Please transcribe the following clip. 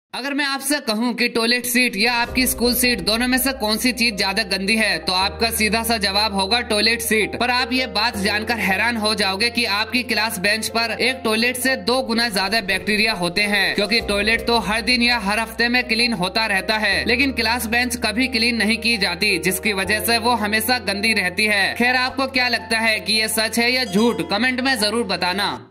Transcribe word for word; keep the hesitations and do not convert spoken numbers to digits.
अगर मैं आपसे कहूं कि टॉयलेट सीट या आपकी स्कूल सीट दोनों में से कौन सी चीज ज्यादा गंदी है तो आपका सीधा सा जवाब होगा टॉयलेट सीट। पर आप ये बात जानकर हैरान हो जाओगे कि आपकी क्लास बेंच पर एक टॉयलेट से दो गुना ज्यादा बैक्टीरिया होते हैं, क्योंकि टॉयलेट तो हर दिन या हर हफ्ते में क्लीन होता रहता है, लेकिन क्लास बेंच कभी क्लीन नहीं की जाती, जिसकी वजह से वो हमेशा गंदी रहती है। खैर, आपको क्या लगता है कि ये सच है या झूठ? कमेंट में जरूर बताना।